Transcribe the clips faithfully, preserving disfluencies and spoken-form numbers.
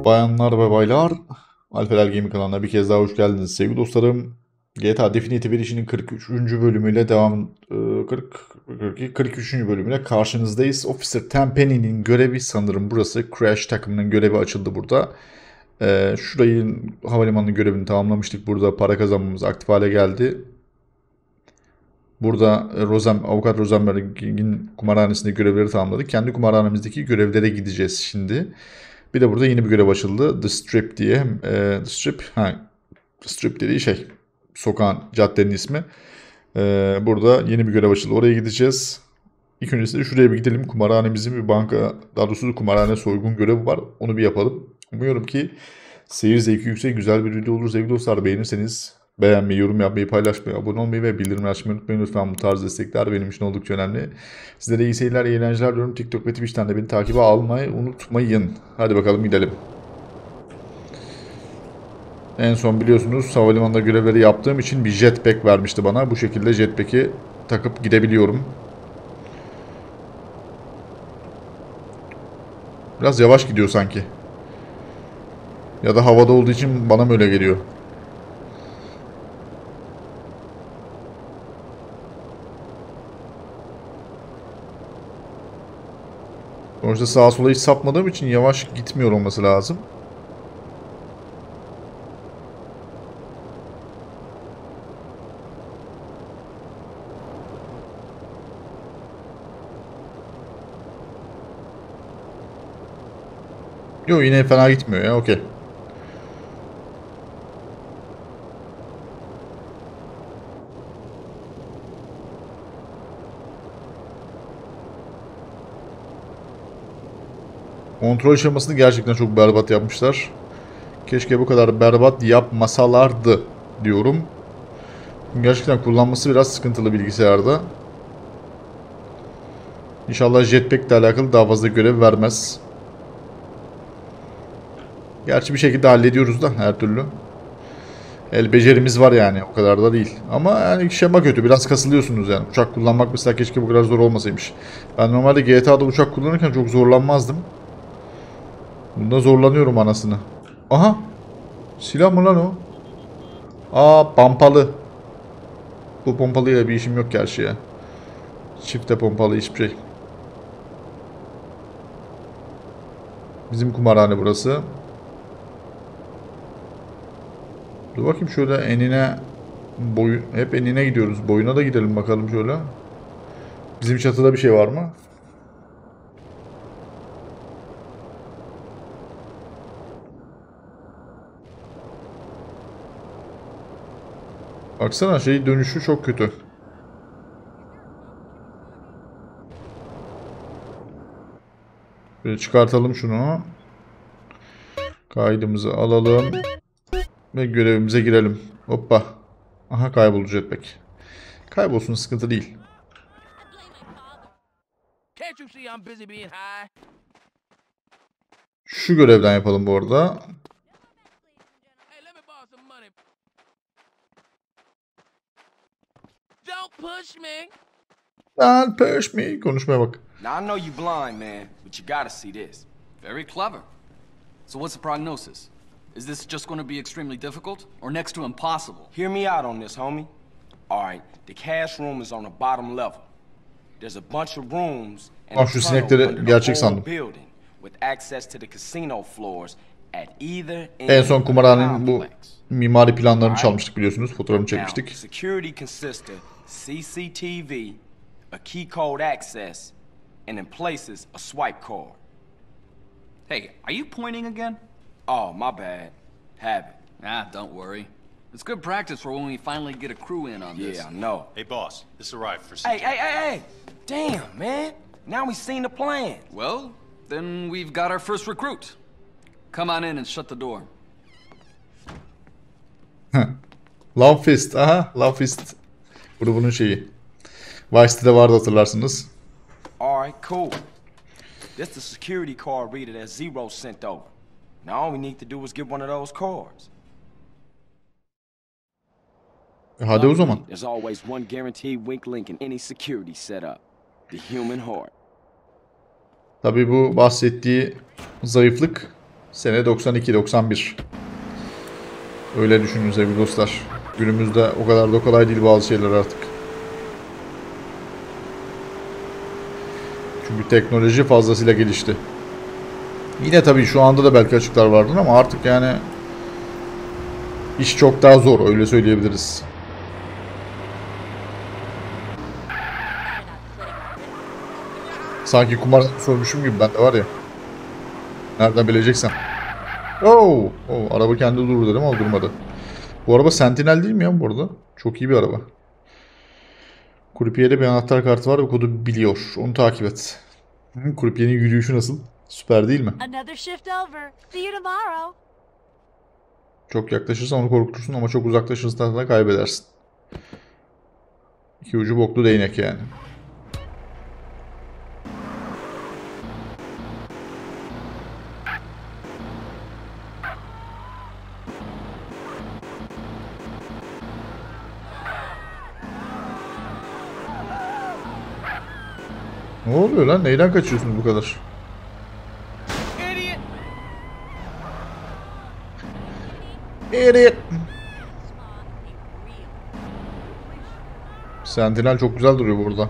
Bayanlar ve baylar, Alper Gaming kanalına bir kez daha hoş geldiniz sevgili dostlarım. G T A Definitive Edition'in kırk üçüncü bölümüyle devam kırk, kırk iki, kırk üçüncü bölümüyle karşınızdayız. Officer Tenpenny'nin görevi sanırım burası. Crash takımının görevi açıldı burada. Ee, şurayı havalimanının görevini tamamlamıştık. Burada para kazanmamız aktif hale geldi. Burada Rosen, Avukat Rosenberg'in kumarhanesinde görevleri tamamladık. Kendi kumarhanemizdeki görevlere gideceğiz şimdi. Bir de burada yeni bir görev açıldı. The Strip diye. E, The Strip, ha, The Strip dediği şey. Sokağın, caddenin ismi. E, burada yeni bir görev açıldı. Oraya gideceğiz. İlk öncesinde şuraya bir gidelim. Kumarhanemizin bir banka, daha doğrusu kumarhane soygun görevi var. Onu bir yapalım. Umuyorum ki seyir zevki yüksek, güzel bir video olur. Sevgili dostlar, beğenirseniz beğenmeyi, yorum yapmayı, paylaşmayı, abone olmayı ve bildirimleri açmayı unutmayın. Lütfen bu tarz destekler benim için oldukça önemli. Sizlere iyi seyirler, iyi eğlenceler diyorum. TikTok ve Twitch'ten de beni takibe almayı unutmayın. Hadi bakalım gidelim. En son biliyorsunuz havalimanında görevleri yaptığım için bir jetpack vermişti bana. Bu şekilde jetpack'i takıp gidebiliyorum. Biraz yavaş gidiyor sanki. Ya da havada olduğu için bana mı öyle geliyor? Sonuçta sağa sola hiç sapmadığım için yavaş gitmiyor olması lazım. Yok, yine fena gitmiyor ya, okey. Kontrol aşamasını gerçekten çok berbat yapmışlar. Keşke bu kadar berbat yapmasalardı diyorum. Gerçekten kullanması biraz sıkıntılı bilgisayarda. İnşallah jetpack ile alakalı daha fazla görev vermez. Gerçi bir şekilde hallediyoruz da her türlü. El becerimiz var yani, o kadar da değil. Ama yani şema kötü, biraz kasılıyorsunuz yani. Uçak kullanmak mesela keşke bu kadar zor olmasaymış. Ben normalde G T A'da uçak kullanırken çok zorlanmazdım. Bunda zorlanıyorum anasını. Aha! Silah mı lan o? Aa, pompalı. Bu pompalıyla bir işim yok gerçi ya. Çifte pompalı hiçbir şey. Bizim kumarhane burası. Dur bakayım şöyle enine, boyu, hep enine gidiyoruz. Boyuna da gidelim bakalım şöyle. Bizim çatıda bir şey var mı? Baksana, şey dönüşü çok kötü. Böyle çıkartalım şunu. Kaydımızı alalım. Ve görevimize girelim. Hoppa. Aha, kayboldu jetpack. Kaybolsun, sıkıntı değil. Şu görevden yapalım bu arada. Don't push me. Konuşmaya bak. Now I know you blind, man, but you gotta see this. Very clever. So what's the prognosis? Is this just going to be extremely difficult or next to impossible? Hear me out on this, homie. All right, the cash room is on the bottom level. There's a bunch of rooms and Ah, a şu tunnel sinekleri under the gerçek whole sandım. building with access to the casino floors at either end En son of the kumarhanenin bu complex. mimari planlarını çalmıştık biliyorsunuz. Fotoğrafını Now, çekmiştik. security consists of C C T V, a key code access, and in places a swipe card. Hey, are you pointing again? Oh, my bad. Have it. Ah, don't worry. It's good practice for when we finally get a crew in on this. Yeah, I know. Hey, boss, this arrived for Hey, hey, hey, hey! Damn, man. Now we seen the plan. Well, then we've got our first recruit. Come on in and shut the door. Love Fist. Aha, Love Fist grubunun şeyi. Vice City'de vardı, hatırlarsınız. All right, cool. This the security card reader that Zero sent over. Now all we need to do is get one of those cards. E hadi o zaman. There's always one guaranteed weak link in any security setup. The human heart. Tabii bu bahsettiği zayıflık Sene doksan iki doksan bir. Öyle düşünün sevgili dostlar. Günümüzde o kadar da kolay değil bazı şeyler artık. Çünkü teknoloji fazlasıyla gelişti. Yine tabii şu anda da belki açıklar vardır ama artık yani iş çok daha zor, öyle söyleyebiliriz. Sanki kumar sormuşum gibi ben de var ya. Nereden bileceksen. Oo, oo, araba kendi durur dedim ama durmadı. Bu araba Sentinel değil mi ya bu arada? Çok iyi bir araba. Kurpiye'de bir anahtar kartı var ve kodu biliyor. Onu takip et. Hı, Kurpiye'nin yürüyüşü nasıl? Süper değil mi? Another shift over. See you tomorrow. Çok yaklaşırsan onu korkutursun ama çok uzaklaşırsan da kaybedersin. İki ucu boklu değnek yani. Ne oluyor lan? Neyden kaçıyorsunuz bu kadar? Idiot. Sentinel çok güzel duruyor burada.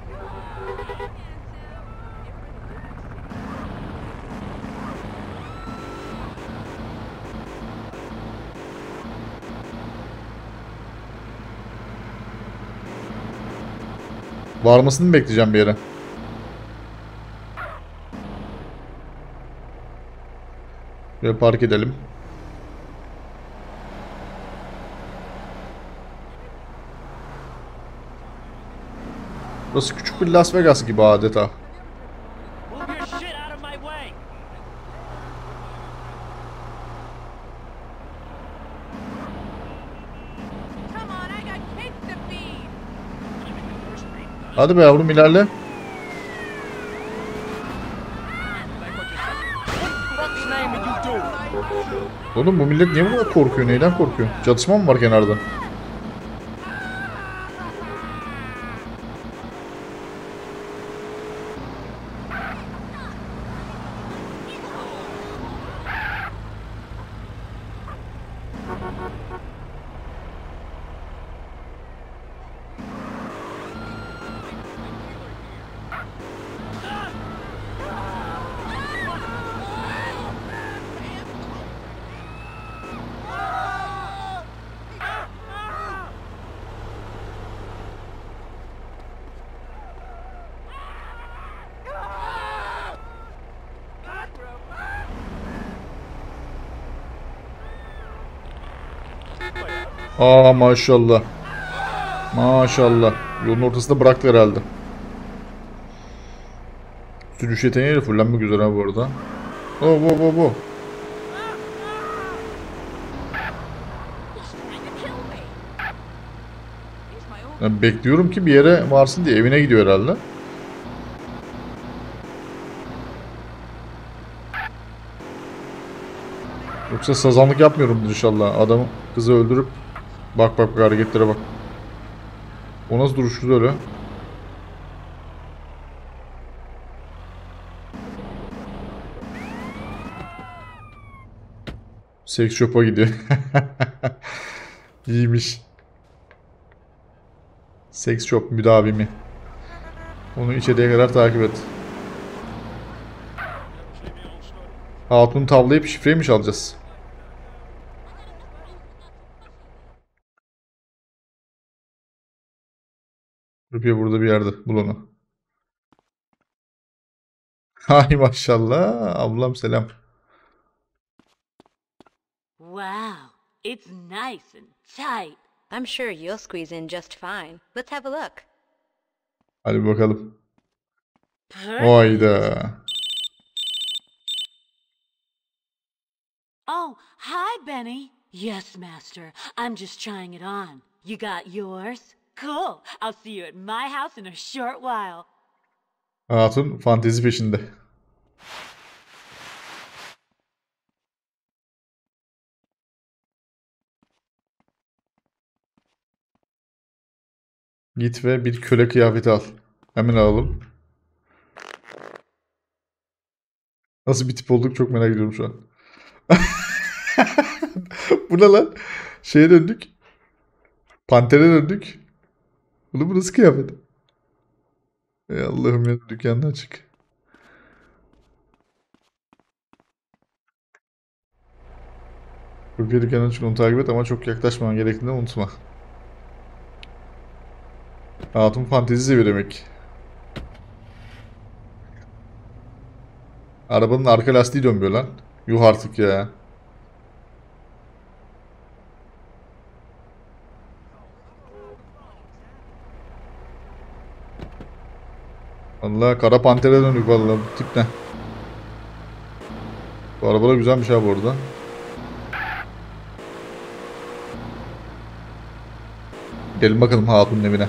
Varmasını mı bekleyeceğim bir yere? Ve park edelim. Burası küçük bir Las Vegas gibi adeta. Move your shit out of my way. Come on, I got kids to feed. Hadi be yavrum ilerle. Fuck's name did you do? Oğlum bu millet niye bu kadar korkuyor? Neyden korkuyor? Çatışma mı var kenarda? Aa maşallah. Maşallah. Yolun ortasında bıraktı herhalde. Sürüş yeteneğiyle fullenmek üzere ha bu arada. Oh, oh, oh, oh. Ben bekliyorum ki bir yere varsın diye evine gidiyor herhalde. Yoksa sazanlık yapmıyorumdur inşallah. Adamı kızı öldürüp bak bak bak hareketlere bak. O nasıl duruşlu öyle? Seks shop'a gidiyor. İyiymiş. Seks shop müdavimi. Onu içeriye kadar takip et. Hatunu tavlayıp şifreyi mi çalacağız? Rupiye burada bir yerde. Bul onu. Hay maşallah. Ablam selam. Wow, it's nice and tight. I'm sure you'll squeeze in just fine. Let's have a look. Hadi bir bakalım. Perfect. Hayda. Oh, hi, Benny. Yes, Master. I'm just trying it on. You got yours? Cool. I'll see you at my house in a short while. Hatun fantezi peşinde. Git ve bir köle kıyafeti al. Hemen alalım. Nasıl bir tip olduk çok merak ediyorum şu an. Bu ne lan? Şeye döndük. Pantere döndük. Bunu bu nasıl kıyafet? Ey Allah'ım ya, dükkandan çık. Kurpiye dükkandan çık, onu takip et ama çok yaklaşmaman gerektiğini unutma. Hatun fantezi seviyor demek. Arabanın arka lastiği dönmüyor lan. Yuh artık ya. Allah, kara pantere döndük vallahi, bu tip ne? Bu araba da güzelmiş ha bu arada. Gelin bakalım hatunun evine.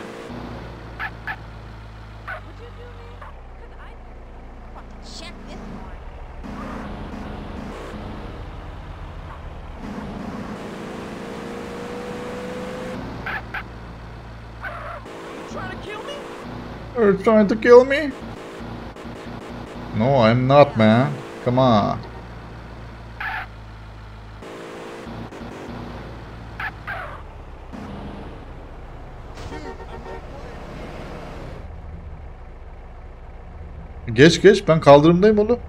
You're trying to kill me? No, I'm not, man. Come on. Geç geç, ben kaldırımdayım oğlum.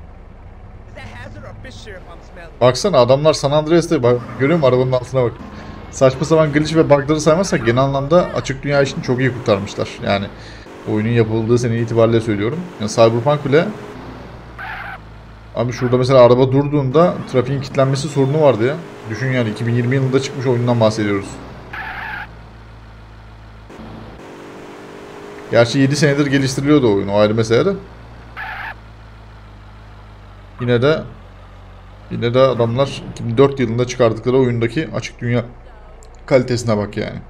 Baksana adamlar San Andreas'ta, bak görüyor musun, arabanın altına bak. Saçma sapan glitch ve bug'ları saymazsak genel anlamda açık dünya işini çok iyi kurtarmışlar. Yani oyunun yapıldığı sene itibariyle söylüyorum. Yani Cyberpunk bile, abi şurada mesela araba durduğunda trafiğin kilitlenmesi sorunu vardı ya. Düşün yani, iki bin yirmi yılında çıkmış oyundan bahsediyoruz. Gerçi yedi senedir geliştiriliyordu oyun, o ayrı mesele de. Yine de yine de adamlar iki bin dört yılında çıkardıkları oyundaki açık dünya kalitesine bak yani.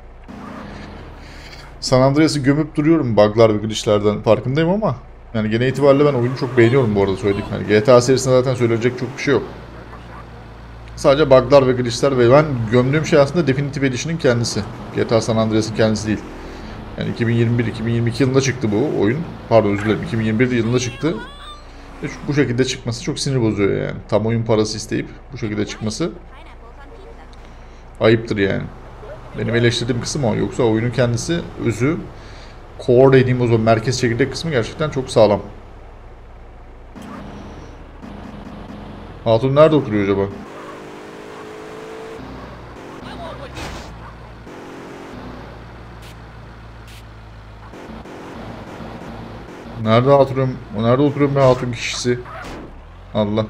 San Andreas'ı gömüp duruyorum bug'lar ve glitch'lerden, farkındayım ama yani genel itibariyle ben oyunu çok beğeniyorum bu arada, söyleyeyim. Yani G T A serisinde zaten söyleyecek çok bir şey yok. Sadece bug'lar ve glitch'ler ve ben gömdüğüm şey aslında Definitive Edition'ın kendisi. G T A San Andreas'ın kendisi değil. Yani iki bin yirmi bir iki bin yirmi iki yılında çıktı bu oyun. Pardon, özür dilerim, iki bin yirmi bir yılında çıktı. Ve bu şekilde çıkması çok sinir bozuyor yani. Tam oyun parası isteyip bu şekilde çıkması ayıptır yani. Benim eleştirdiğim kısım o. Yoksa oyunun kendisi, özü, core dediğim o zaman merkez çekirdek kısmı gerçekten çok sağlam. Hatun nerede oturuyor acaba? Nerede oturuyorum? O nerede oturuyorum be hatun kişisi? Allah.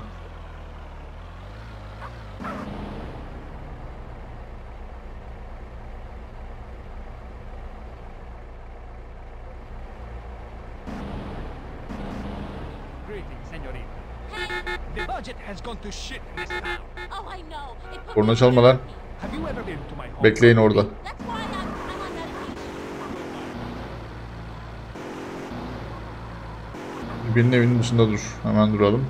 Korna çalma lan. Bekleyin orada. Birinin evinin dışında dur. Hemen duralım.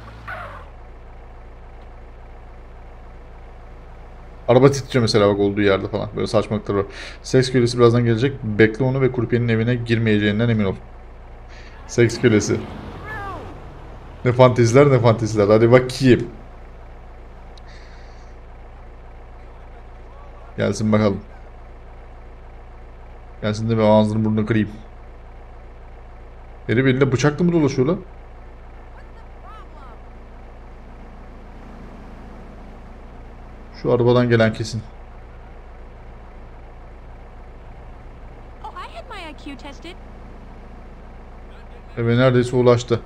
Araba titriyor mesela bak, olduğu yerde falan. Böyle saçmalıklar var. Seks kölesi birazdan gelecek. Bekle onu ve kurpiyenin evine girmeyeceğinden emin ol. Seks kölesi. Ne fanteziler ne fanteziler. Hadi bakayım. Gelsin bakalım. Gelsin de ben ağzını burnunu kırayım. Herif elinde bıçakla mı dolaşıyor lan? Şu arabadan gelen kesin. Eve neredeyse ulaştı.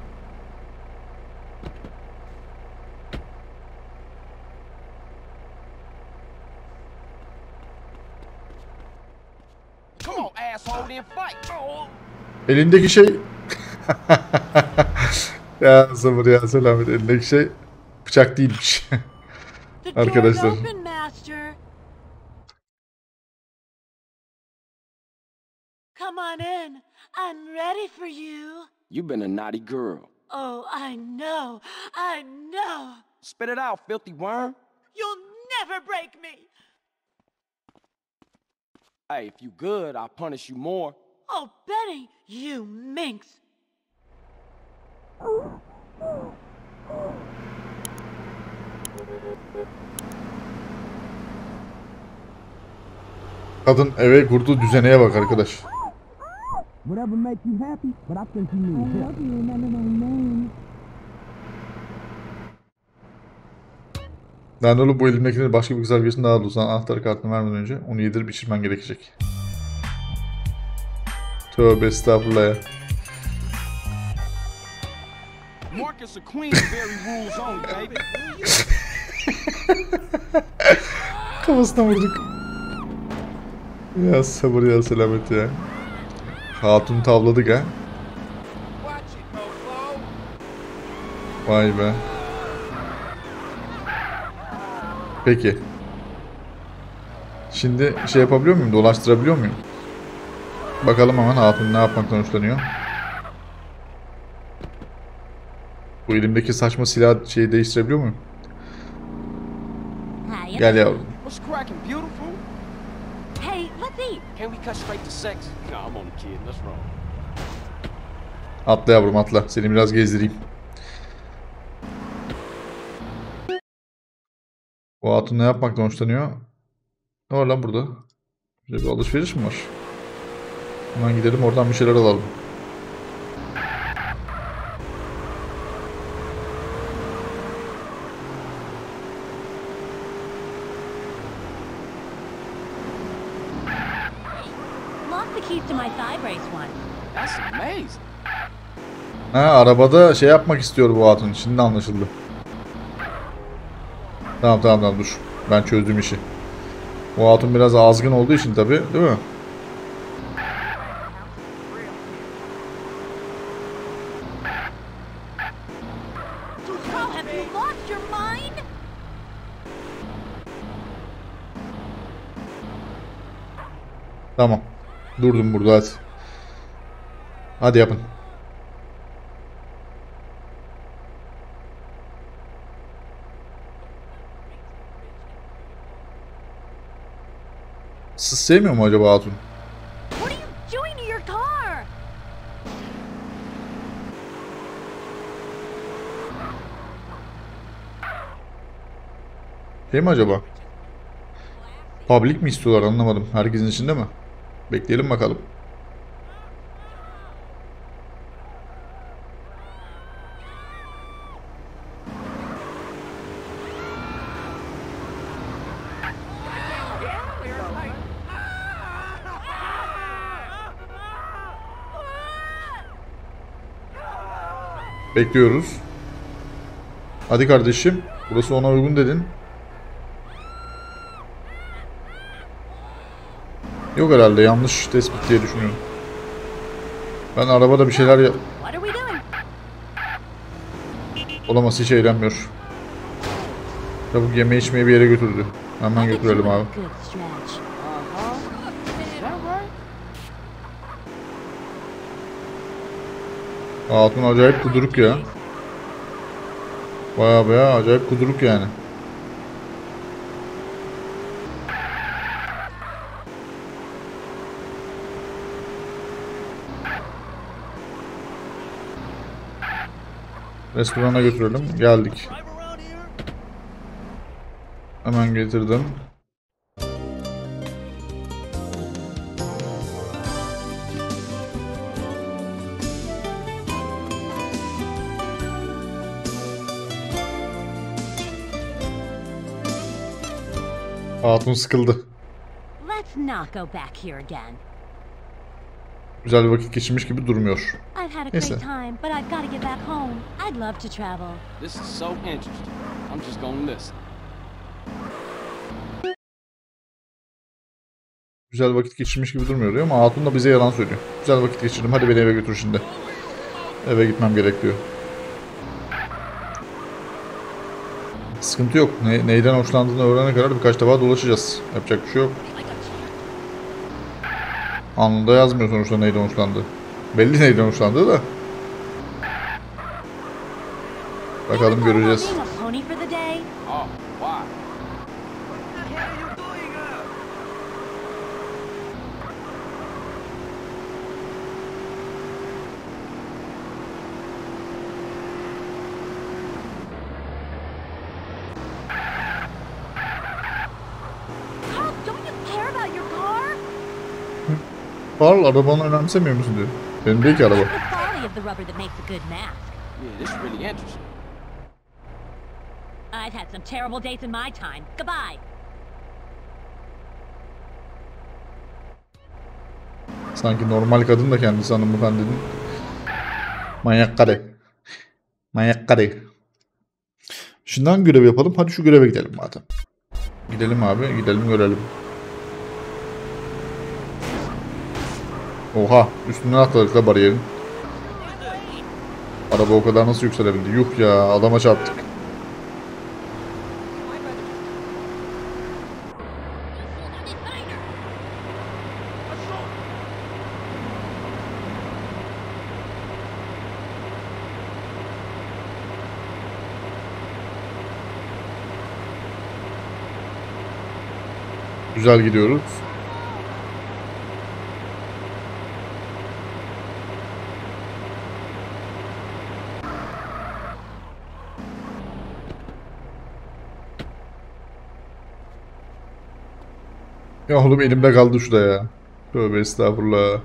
Elindeki şey... Ya sabır ya, selamet. Elindeki şey bıçak değilmiş. Arkadaşlar. Come on in. I'm ready for you. You've been a naughty girl. Oh, I know. I know. Spit it out, filthy worm. You'll never break me. Hey, if you good, I'll punish you more. Oh, Benny, you minx. Kadın eve kurduğu düzeneye bak arkadaş. Whatever makes you happy, but I think you need help. I you remember my name. Lan oğlum bu elimdekileri başka bir kız arkadaşın daha aldı. Sana anahtar kartını vermeden önce onu yedirip içirmen gerekecek. Tövbe estağfurullah ya. Marcus a Queensberry rules only, baby. Kafasına vurduk. Ya sabır ya selamet ya. Hatun tavladık ha. Vay be. Peki. Şimdi şey yapabiliyor muyum? Dolaştırabiliyor muyum? Bakalım hemen hatun ne yapmaktan hoşlanıyor. Bu elimdeki saçma silah şeyi değiştirebiliyor muyum? Gel yavrum. What's cracking, beautiful? Hey, let's eat. Can we cut straight to sex? No, I'm only kidding. What's wrong? Atla yavrum atla. Seni biraz gezdireyim. O hatun ne yapmaktan hoşlanıyor? Ne var lan burada? Şöyle bir alışveriş mi var? Hemen gidelim oradan bir şeyler alalım. Lost the keys to my thigh brace once. That's amazing. Ha arabada şey yapmak istiyor bu hatun. Şimdi anlaşıldı. Tamam tamam tamam dur. Ben çözdüm işi. O hatun biraz azgın olduğu için tabii, değil mi? Oh, have you lost your mind? Tamam. Durdum burada hadi. Hadi yapın. Siz sevmiyor mu acaba hatun? What are you doing to your car? Şey mi acaba? Public mi istiyorlar anlamadım. Herkesin içinde mi? Bekleyelim bakalım. Bekliyoruz. Hadi kardeşim. Burası ona uygun dedin. Yok herhalde yanlış tespit diye düşünüyorum. Ben arabada bir şeyler yap... What are we doing? Olamaz hiç eğlenmiyor. Çabuk yeme içmeye bir yere götürdü. Hemen götürelim abi. Good stretch. Is that right? Hatun acayip kuduruk ya. Baya baya acayip kuduruk yani. Restorana götürelim. Geldik. Hemen getirdim. Hatun sıkıldı. Let's not go back here again. Güzel bir vakit geçirmiş gibi durmuyor. I've had a Neyse. great time, but I've got to get back home. I'd love to travel. This is so interesting. I'm just gonna listen. Güzel vakit geçirmiş gibi durmuyor diyor ama hatun da bize yalan söylüyor. Güzel vakit geçirdim. Hadi beni eve götür şimdi. Eve gitmem gerek diyor. Sıkıntı yok. Ne, neyden hoşlandığını öğrenene kadar birkaç defa dolaşacağız. Yapacak bir şey yok. Anında yazmıyor sonuçta neyden hoşlandığı. Belli neyden hoşlandığı da. Bakalım göreceğiz. Being a pony for the day? Oh, why? Karl arabanı önemsemiyor musun diyor. Benim değil ki araba. The quality of the rubber that makes a good mask. Yeah, this is really interesting. I've had some terrible days in my time. Goodbye. Sanki normal kadın da kendisi hanımefendinin. Manyak karı. Manyak karı. Şundan görev yapalım. Hadi şu göreve gidelim madem. Gidelim abi. Gidelim görelim. Oha. Üstünden atladık da bariyerin. Araba o kadar nasıl yükselebildi? Yuh ya. Adama çarptık. Güzel gidiyoruz. Ya oğlum elimde kaldı şurada ya. Tövbe estağfurullah.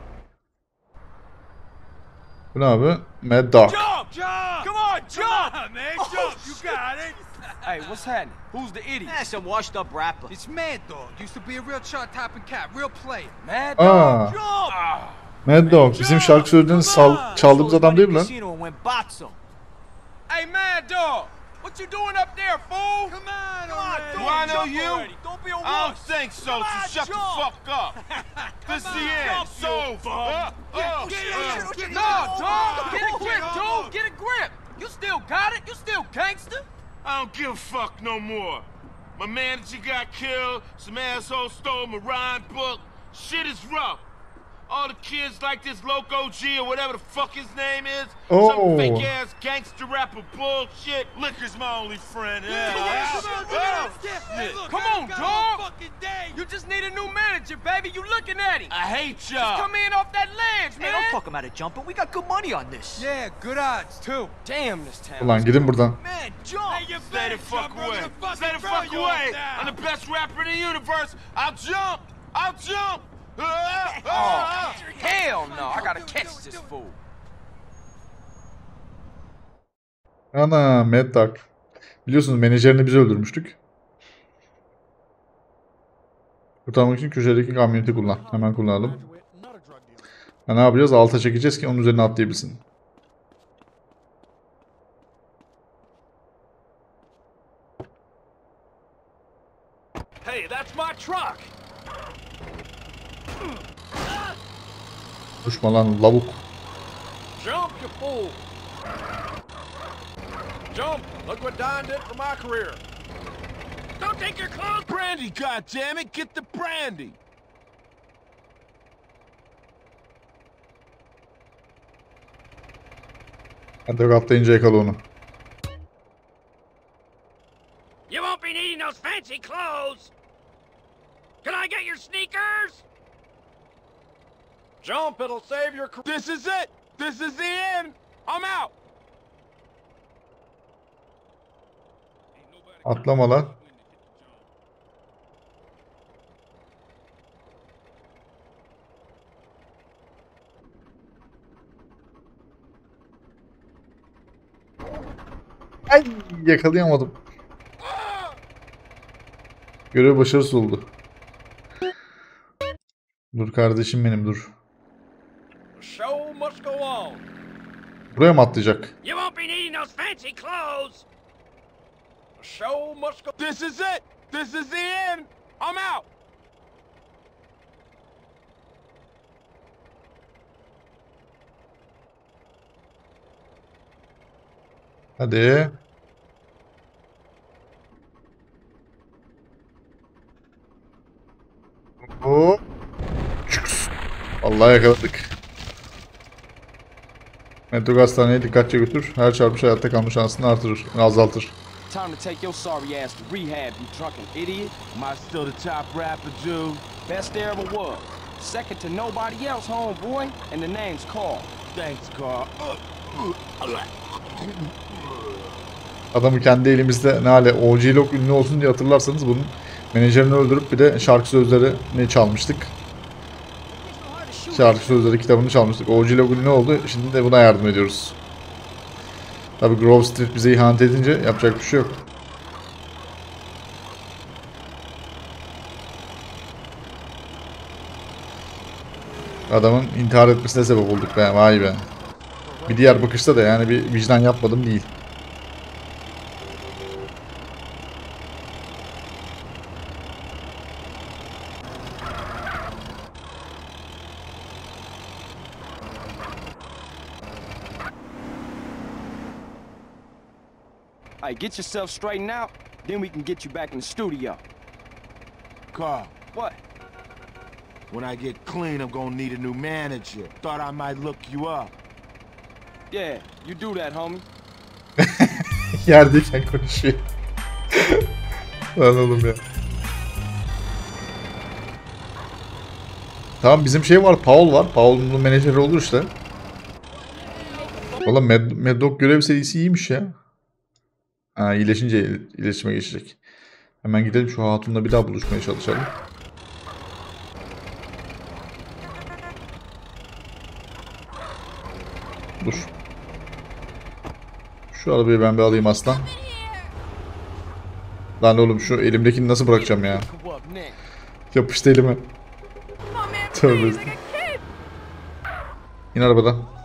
Bu ne abi? Mad Dog. Jump! Jump! Come on, jump! Come on, man, jump! You got it! Hey, what's happening? Who's the idiot? That's some washed up rapper. It's Mad Dog. Used to be a real chart-topping cat, real player. Mad Aa. Dog? Jump! Ah. Mad Dog. Bizim şarkı sözlerini sal çaldığımız adam değil mi lan? Casino and went boxo. Hey, Mad Dog! What you doing up there, fool? Come on, Come on, Do I know jump you? already. Don't be a I don't wuss. think so, Come so on, shut jump. the fuck up. This is the end. jump, So, you uh, uh, Yeah, uh, yeah, yeah. No, dog! Get a grip, dude! Get a grip! You still got it? You still gangster? I don't give a fuck no more. My manager got killed, some asshole stole my rhyme book. Shit is rough. All the kids like this Loco G or whatever the fuck his name is. Oh. Some fake ass gangster rapper bullshit. Liquor's my only friend. Yeah. Come on, dog! You just need a new manager, baby. You looking at him. I hate y'all. Come in off that ledge, Hey, man. don't talk him out of jumping. We got good money on this. Yeah, good odds, too. Damn, this town. Ulan gidin buradan. Man, jump! Hey, you Stay the fuck away. Stay the fuck away. I'm the best rapper in the universe. I'll jump. I'll jump. Ah, ah, ah. Hell no! I gotta catch this fool. Ana Mad Dog. Biliyorsunuz menajerini biz öldürmüştük. Kurtarmak için köşedeki kamyoneti kullan. Hemen kullanalım. Ya ne yapacağız? Alta çekeceğiz ki onun üzerine atlayabilsin. Hey, that's my truck. Düşma lan lavuk. Jump, you fool. Jump. Look what Don did for my career. Don't take your clothes. Brandy, goddammit, get the brandy. Mad Dog atlayınca yakala onu. You won't be needing those fancy clothes. Can I get your sneakers? Jump, it'll save your career. This is it. This is the end. I'm out. Atlama lan. Ay yakalayamadım. Görev başarısız oldu. Dur kardeşim benim dur. Show must go on. Buraya mı atlayacak? You won't be needing those fancy clothes. Show must go. This is it. This is the end. I'm out. Hadi. Hop. Çıks. Vallahi yakaladık. Mad Dog hastaneye dikkatli götür. Her çarpış hayatta kalma şansını artırır, azaltır. Time to take your sorry ass to rehab, you drunken idiot. Am I still the top rapper, dude? Best there ever was. Second to nobody else, homeboy. And the name's Carl. Thanks, Carl. Adamı kendi elimizde ne hale O G Lock ünlü olsun diye hatırlarsanız bunun menajerini öldürüp bir de şarkı sözlerini çalmıştık. Şarkı sözleri kitabını çalmıştık. O G Logan ne oldu? Şimdi de buna yardım ediyoruz. Tabii Grove Street bize ihanet edince yapacak bir şey yok. Adamın intihar etmesine sebep olduk be. Vay be. Bir diğer bakışta da yani bir vicdan yapmadım değil. Hey, get yourself straightened out, then we can get you back in the studio. Carl, What? when I get clean, I'm gonna need a new manager. Thought I might look you up. Yeah, you do that, homie. Yerdeyken konuşuyor. Lan oğlum ya. Tamam, bizim şey var, Paul var. Paul'un menajeri olur işte. Valla Mad, Mad Dog görev serisi iyiymiş ya. Ha, iyileşince iletişime geçecek. Hemen gidelim şu hatunla bir daha buluşmaya çalışalım. Dur. Şu arabayı ben bir alayım aslan. Lan oğlum şu elimdekini nasıl bırakacağım ya? Yapıştı elime. Tövbe. İn arabadan.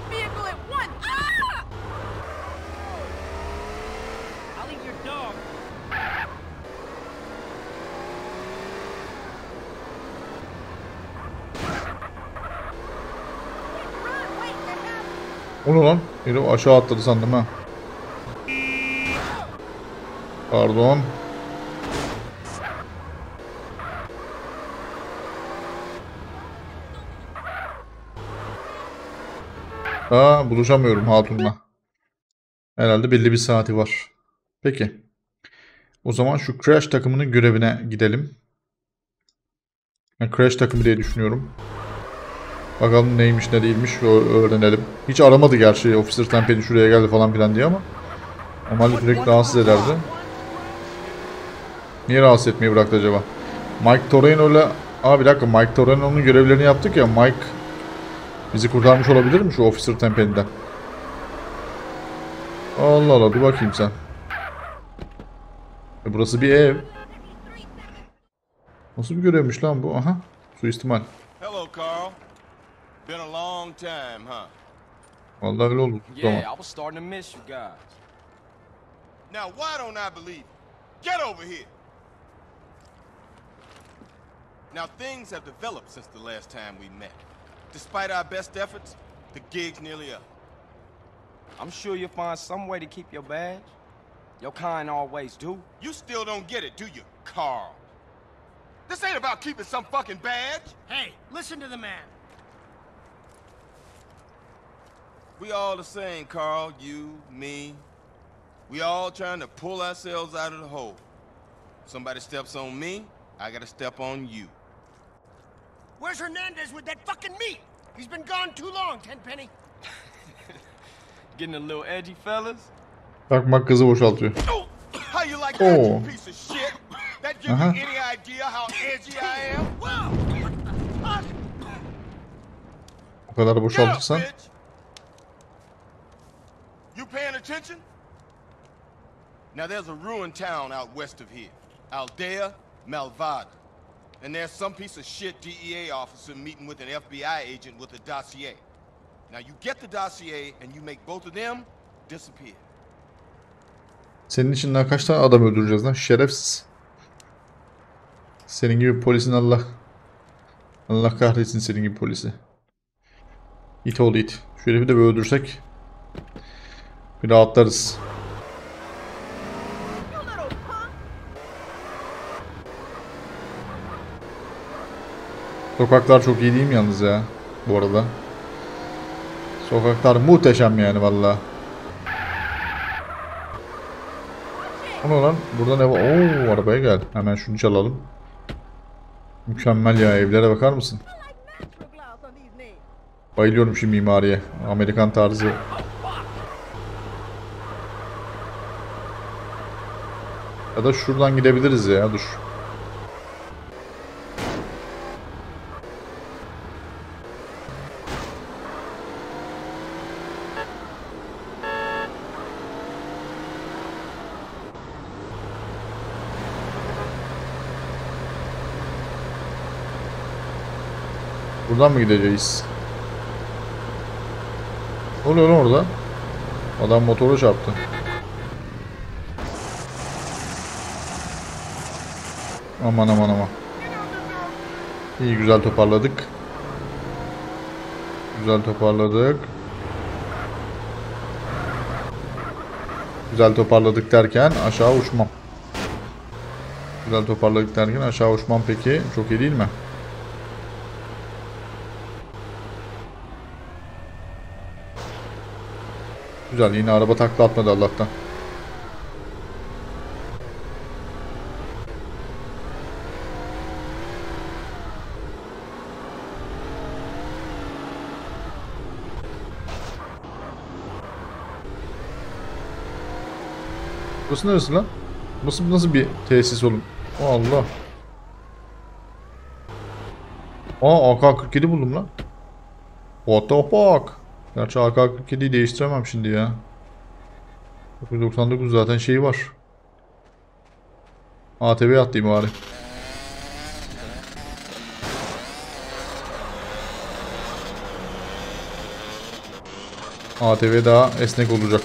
O ne lan? Herif aşağı atladı sandım ha. Pardon. Aa, buluşamıyorum hatunla. Herhalde belli bir saati var. Peki. O zaman şu Crash takımının görevine gidelim. Yani Crash takımı diye düşünüyorum. Bakalım neymiş ne değilmiş öğrenelim. Hiç aramadı gerçi Officer Tempenny şuraya geldi falan filan diye ama. Normalde sürekli rahatsız ederdi. Niye rahatsız etmeyi bıraktı acaba? Mike Torino'yla... Aa bir dakika, Mike Torino'nun görevlerini yaptık ya. Mike bizi kurtarmış olabilir mi şu Officer Tempenny'den? Allah Allah, dur bakayım sen. E burası bir ev. Nasıl bir görevmiş lan bu? Aha, suistimal. Hello, Carl. Been a long time, huh? Vallahi öyle oldu. Tamam. Yeah, I was starting to miss you guys. Now, why don't I believe you? Get over here. Now, things have developed since the last time we met. Despite our best efforts, the gig's nearly up. I'm sure you'll find some way to keep your badge. Your kind always do. You still don't get it, do you, Carl? This ain't about keeping some fucking badge. Hey, listen to the man. We all the same, Carl. You, me. We all trying to pull ourselves out of the hole. Somebody steps on me, I gotta step on you. Where's Hernandez with that fucking meat? He's been gone too long, Tenpenny. Getting a little edgy, fellas? Bak bak, kızı boşaltıyor. How you like that, Oh. you piece of shit? That give Uh-huh. you any idea how edgy I am? O kadar Get up, boşaltırsan. bitch. You paying attention? Now there's a ruined town out west of here. Aldea Malvada. And there's some piece of shit D E A officer meeting with an F B I agent with a dossier. Now you get the dossier and you make both of them disappear. Senin için daha kaç tane adam öldüreceğiz lan? Şerefsiz. Senin gibi polisin Allah. Allah kahretsin senin gibi polisi. İt oğlu it. Şu herifi de bir öldürsek bir rahatlarız. Sokaklar çok iyi değil mi yalnız ya? Bu arada. Sokaklar muhteşem yani valla. Ama lan burada ne var? Oo, arabaya gel. Hemen şunu çalalım. Mükemmel ya, evlere bakar mısın? Bayılıyorum şu mimariye. Amerikan tarzı. Ya da şuradan gidebiliriz ya, dur. Buradan mı gideceğiz? Ne oluyor lan orada? Adam motoru çarptı. Aman aman aman. İyi, güzel toparladık. Güzel toparladık. Güzel toparladık derken aşağı uçmam. Güzel toparladık derken aşağı uçmam peki. Çok iyi değil mi? Güzel, yine araba takla atmadı Allah'tan. Burası neresi lan? Burası nasıl bir tesis oğlum? Allah. Aa, A K kırk yedi buldum lan. What the fuck? Gerçi A K kırk yediyi değiştiremem şimdi ya. dokuz doksan dokuz zaten şeyi var. A T V'ye atlayayım bari. A T V daha esnek olacak.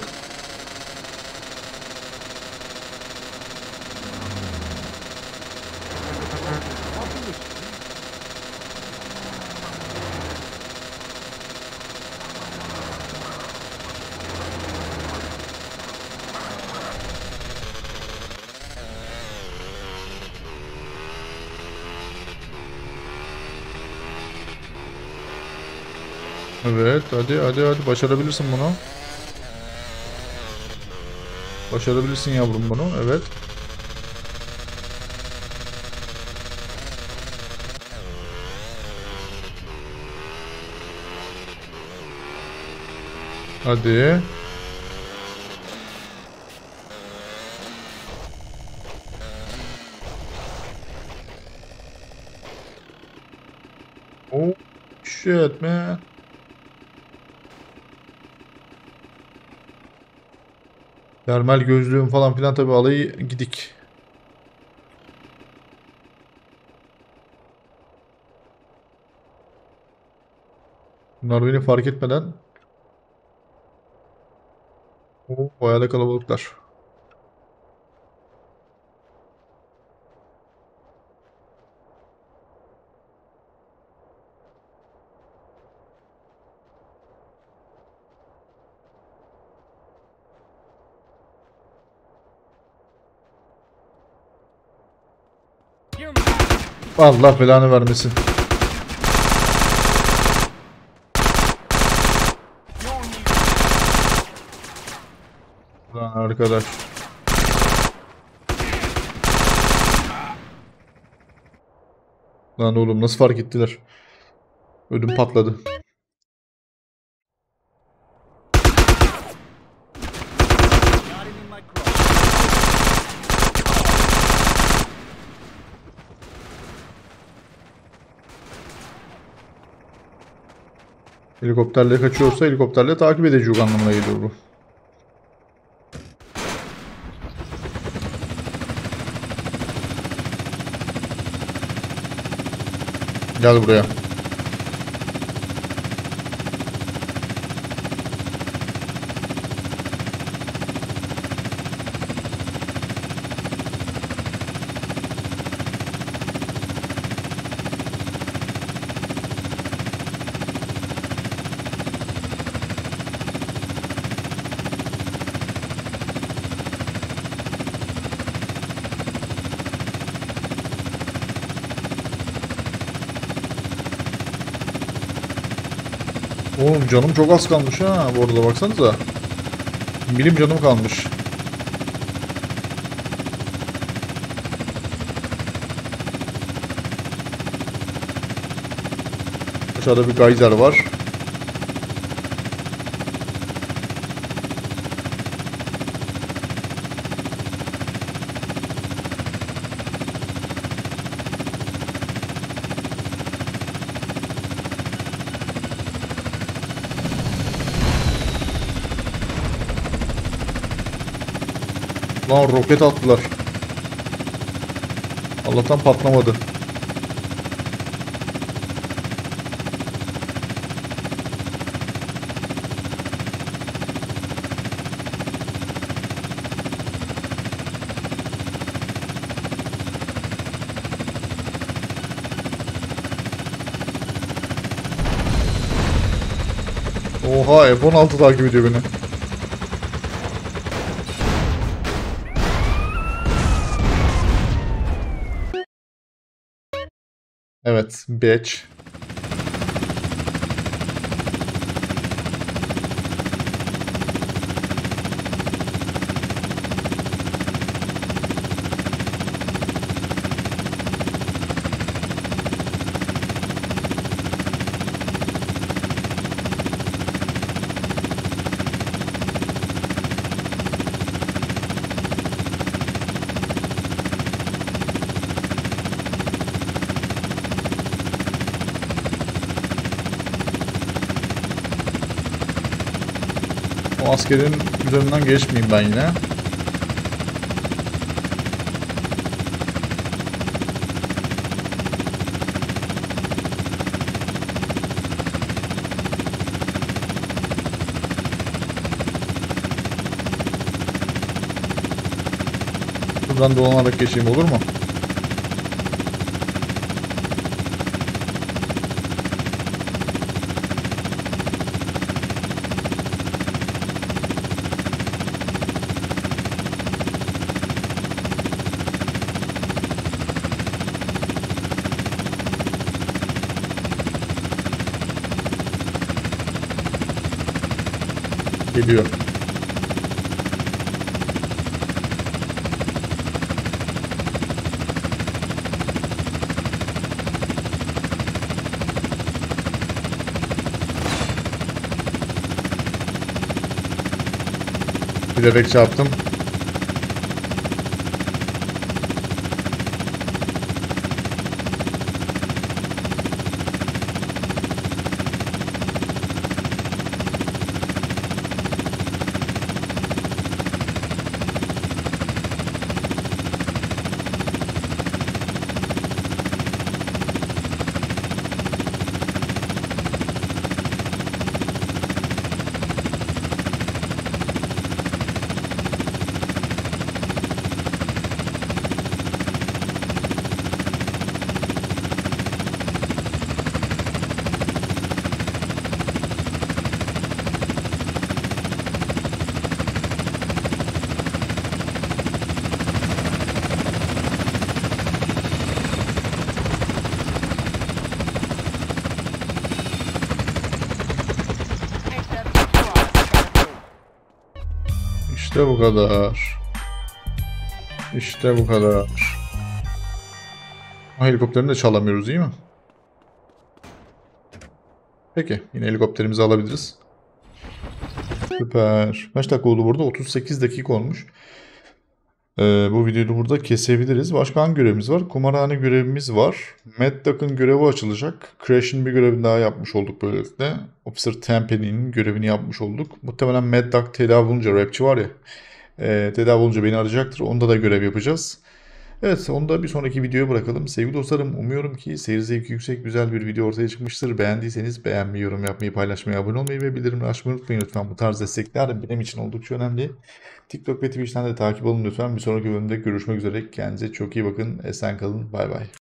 Evet, hadi hadi hadi başarabilirsin bunu. Başarabilirsin yavrum bunu. Evet. Hadi. Oh shit man. Termal gözlüğüm falan filan tabi alayı gidik. Bunlar beni fark etmeden. Oo, bayağı da kalabalıklar. Allah belanı vermesin. Lan arkadaş. Lan oğlum nasıl fark ettiler? Ödüm patladı. Helikopterle kaçıyorsa helikopterle takip edecek anlamına geliyor bu. Gel buraya. Oğlum canım çok az kalmış ha. Bu arada baksanıza. Bilim canım kalmış. Aşağıda bir geyser var. Lan roket attılar. Allah'tan patlamadı. Oha, F on altı takip ediyor beni. Evet, bitch. O askerin üzerinden geçmeyeyim ben yine. Buradan dolanarak geçeyim, olur mu? Geliyor. Bilerek çarptım. İşte bu kadar. İşte bu kadar. O helikopterini de çalamıyoruz, değil mi? Peki, yine helikopterimizi alabiliriz. Süper. Kaç dakika oldu burada? otuz sekiz dakika olmuş. Ee, bu videoyu burada kesebiliriz. Başka hangi görevimiz var? Kumarhane görevimiz var. Mad Duck'ın görevi açılacak. Crash'in bir görevini daha yapmış olduk böylelikle. Officer Tenpenny'nin görevini yapmış olduk. Muhtemelen Mad Duck tedavi olunca, rapçi var ya, e, tedavi olunca beni arayacaktır. Onda da görev yapacağız. Evet, onu da bir sonraki videoya bırakalım. Sevgili dostlarım, umuyorum ki seyir zevki yüksek, güzel bir video ortaya çıkmıştır. Beğendiyseniz beğenmeyi, yorum yapmayı, paylaşmayı, abone olmayı ve bildirimleri açmayı unutmayın lütfen. Bu tarz destekler benim için oldukça önemli. TikTok ve Twitch'ten de takip olun lütfen. Bir sonraki bölümde görüşmek üzere. Kendinize çok iyi bakın. Esen kalın. Bay bay.